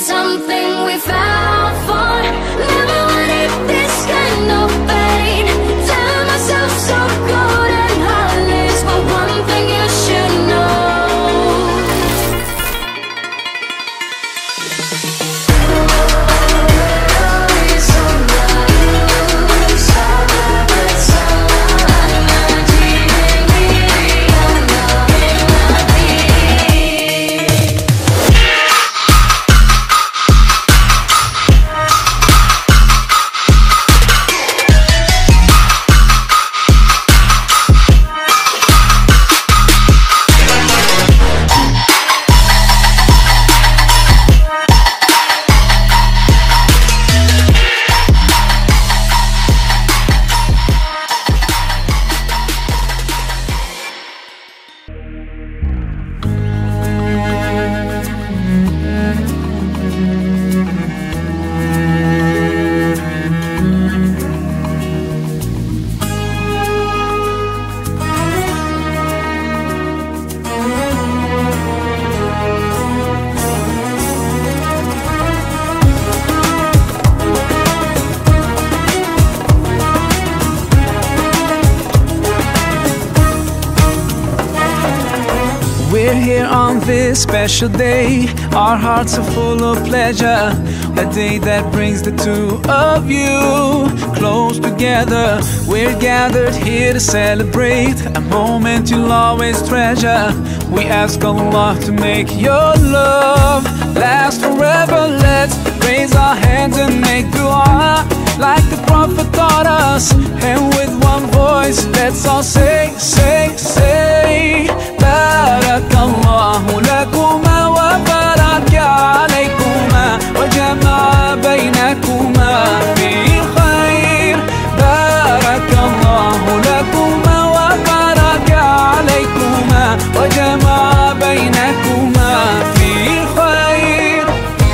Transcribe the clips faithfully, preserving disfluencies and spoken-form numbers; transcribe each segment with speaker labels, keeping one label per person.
Speaker 1: something we fell for. Never wanted this kind of pain. Telling myself so good and heartless, but one thing you should know.
Speaker 2: We're here on this special day. Our hearts are full of pleasure. A day that brings the two of you close together. We're gathered here to celebrate a moment you'll always treasure. We ask Allah to make your love last forever. Let's raise our hands and make dua like the Prophet taught us. And with one voice, let's all say, say, say, Barakallahu lakuma wa baraka alaykuma wa jama'a baynakuma fi khair. Barakallahu lakuma wa baraka alaykuma wa jama'a baynakuma fi khair.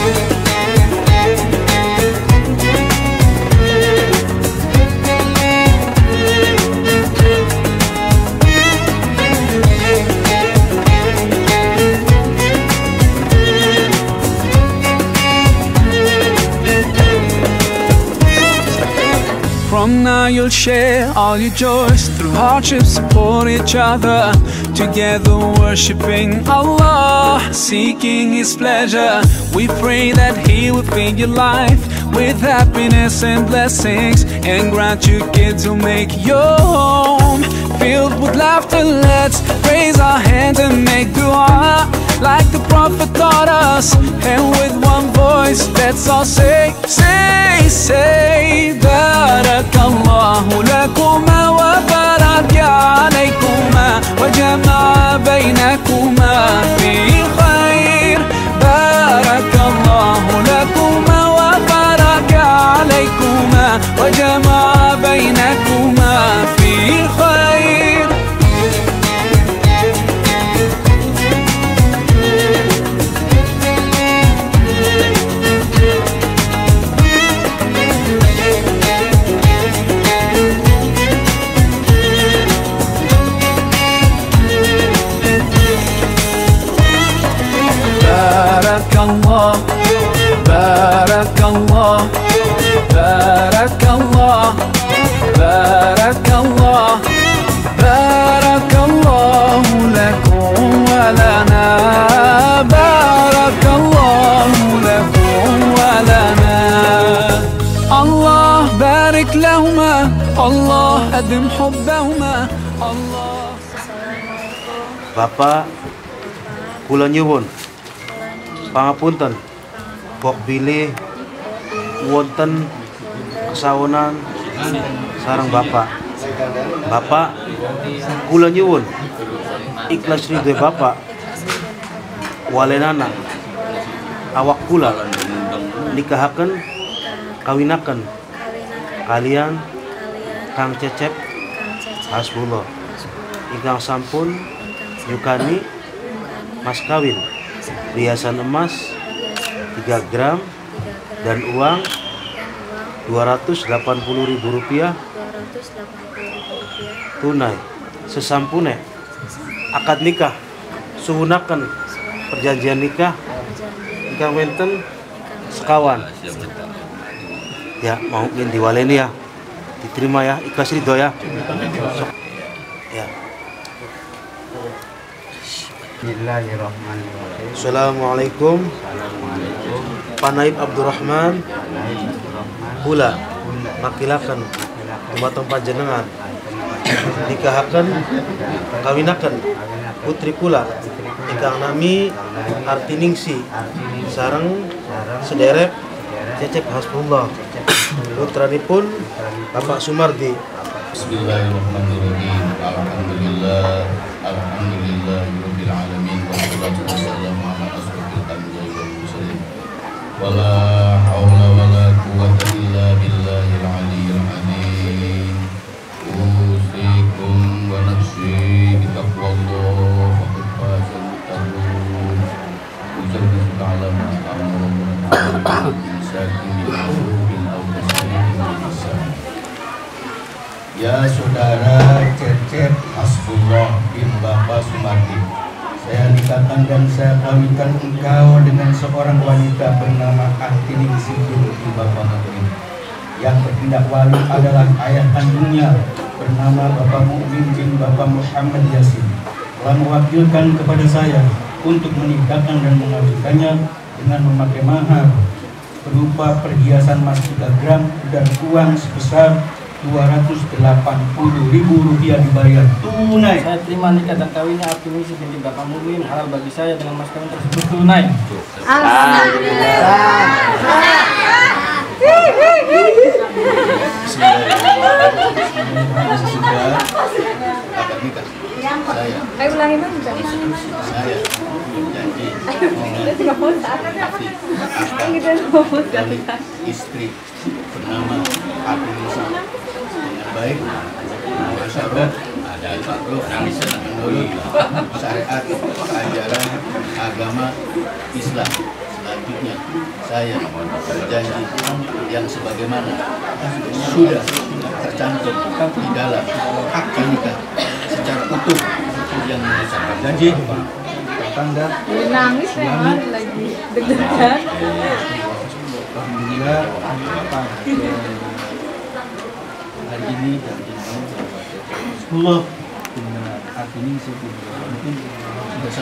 Speaker 2: From now you'll share all your joys. Through hardships support each other. Together worshiping Allah, seeking His pleasure. We pray that He will fill your life with happiness and blessings, and grant you kids who make your home filled with laughter. Let's raise our hands and make dua like the Prophet taught us. And with one voice, let's all say, say, say, Barakallahu lakuma wa baraka alaykuma wa jama'a baynakuma fi khair. Barakallahu lakuma wa baraka alaykuma wa jama'a baynakuma fi khair. Barakallah, Barakallah, Barakallah, Barakallah, Barakallahu lakum wa lana. Barakallahu lakum wa lana. Allah barik lahuma, Allah adim hubbahuma. Allah.
Speaker 3: Bapak, kula nyuwun pangapunten kok bilih wonten kesawonan sareng Bapak. Bapak, kula nyuwun ikhlas ridho Bapak walenana awak kula nikahaken kawinaken kalian Kang Cecep Hasbullah ingkang sampun nyukani mas kawin riasan emas tiga gram dan uang dua ratus delapan puluh ribu rupiah tunai sesampune akad nikah suhunaken perjanjian nikah ingkang wenten sekawan. Ya, mau ingin diwaleni ya. Diterima ya, ikhlas ridho ya. Ya.
Speaker 4: Bismillahirrahmanirrahim.
Speaker 3: Assalamualaikum. Pak Naib Abdurrahman Kula makilakan dumateng panjenengan nikahaken kawinaken putri kula ingkang nami Artiningsi sareng sederek Cecep Hasbullah putranipun Bapak Sumardi.
Speaker 5: Bismillahirrahmanirrahim. Alhamdulillah, alhamdulillahirabbil alamin wassalatu wassalamu ala asrofil anbiya'i wal mursalin. Wala haula wala quwwata illa billahil aliyyil azim. Usikum wa nafsi bitaqwallah wa qafazal muttaqun. Ujallu ta'ala ma amara bisakin bil awtasmin bil. Ya saudara Cecep Hasbullah bin Bapak Sumardi, saya nikahkan dan saya kawinkan engkau dengan seorang wanita bernama Artiningsi binti Bapak Mukmin. Yang bertindak wali adalah ayah kandungnya bernama Bapak Mukmin bin Bapak Muhammad Yasin. Telah mewakilkan kepada saya untuk menikahkan dan mengajukannya dengan memakai mahar berupa perhiasan emas tiga gram dan uang sebesar dua ratus delapan puluh ribu rupiah dibayar tunai.
Speaker 6: Saya terima nikah dan kawinnya Artiningsi binti Bapak Mukmin halal bagi saya dengan mas kawin tersebut tunai.
Speaker 4: Alhamdulillah.
Speaker 5: Sudah akad nikah saya.
Speaker 7: Ayo ulangi bang.
Speaker 5: Saya janji akan istri bernama Artiningsi dengan baik, masyarakat ada menurut syariat ajaran agama Islam. Selanjutnya saya berjanji yang sebagaimana sudah tercantum di dalam akad nikah secara utuh yang mengucapkan janji
Speaker 4: Tangga
Speaker 7: Nangis memang lagi deg-degan.
Speaker 4: Alhamdulillah apa hari ini dan ini sepuluh dengan Artiningsi mungkin
Speaker 5: sudah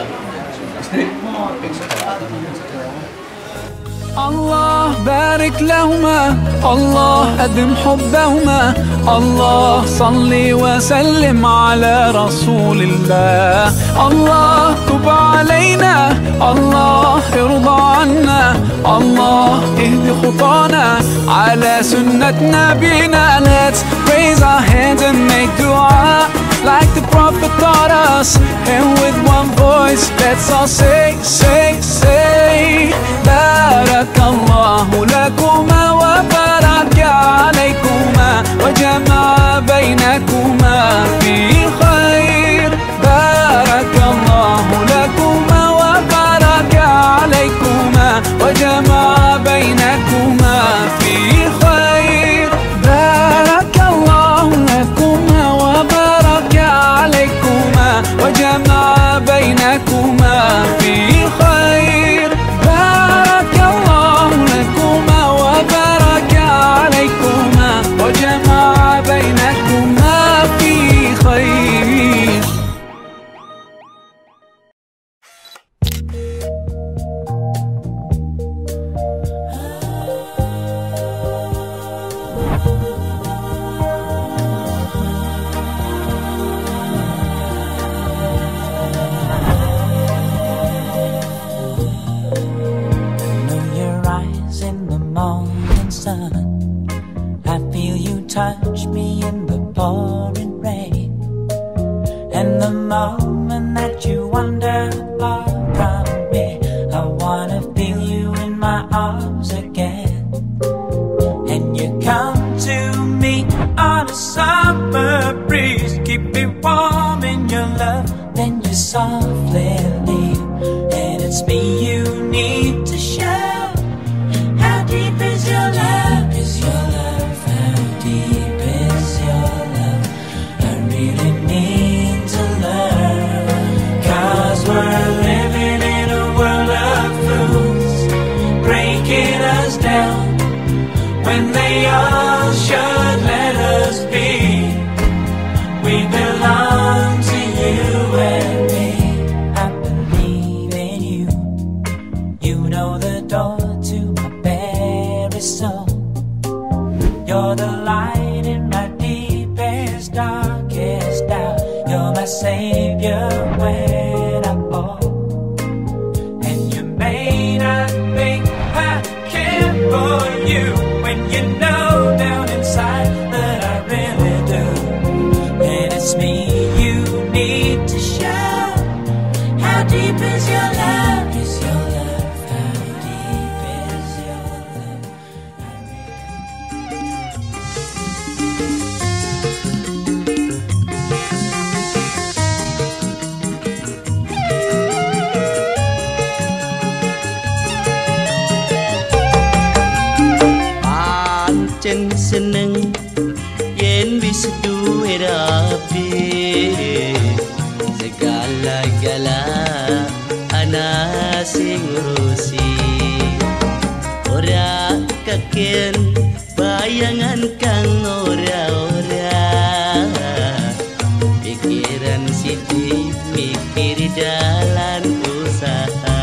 Speaker 5: sama.
Speaker 2: الله بارك لهما الله أدم حبهما الله صل وسلم على رسول الله الله تب علينا الله ارضى عنا الله اهد خطانا على سنة نبينا. Let's raise our hands and make dua like the Prophet taught us, and with one voice let's all say, say, say Barakallahu lakuma wa baraka alaykuma wa jama'a bainakuma fi khair. Barakallahu lakuma wa baraka alaykuma wa jama'a bainakuma fi khair. Barakallahu lakuma wa baraka alaykuma wa jama'a bainakuma fi khair. Barakallahu lakuma wa baraka alaykuma wa jama'a bainakuma fi khair.
Speaker 8: Touch me in the pouring rain, and the moment that you wander far from me, I wanna feel you in my arms again. And you come to me on a summer breeze, keep me warm in your love, then you softly leave, and it's me you need to show. How deep is your love? Is your love? Deep is your love? us down when they all should let us be. We belong to you and me. I believe in you. You know the door to my very soul. You're the light in my deepest, darkest doubt. You're my savior when I fall. And you may not think I care for you when you know down inside that I really do. And it's me you need to show. How deep is your love? Is your love? How deep is your love?
Speaker 9: Pancen seneng yen wis duwe rapi, segala-gala ana sing ngurusi. Ora kaken bayangan kang ora-ora, pikiran siti mikir dalan usaha.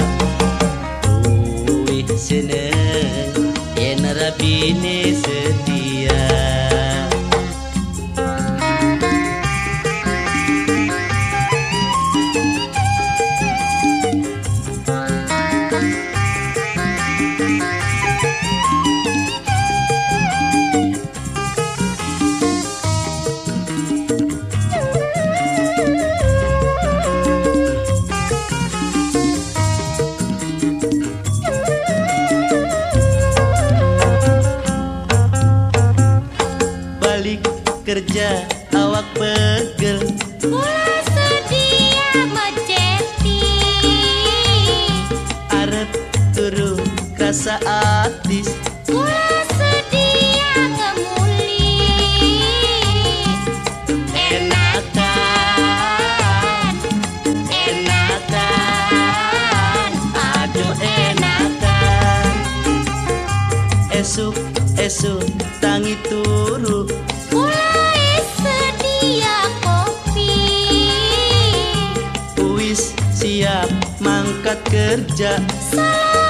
Speaker 9: Uih seneng yen rabine setia. Balik kerja awak pegel,
Speaker 1: Kula sedia mejeti.
Speaker 9: arep turu krasa atis.
Speaker 1: Kula sedia ngemuli. Enakan, enakan, aduh enakan.
Speaker 9: Esuk-esuk tangi turu,
Speaker 1: Mulai sedia kopi.
Speaker 9: wis siap mangkat kerja.
Speaker 1: Salam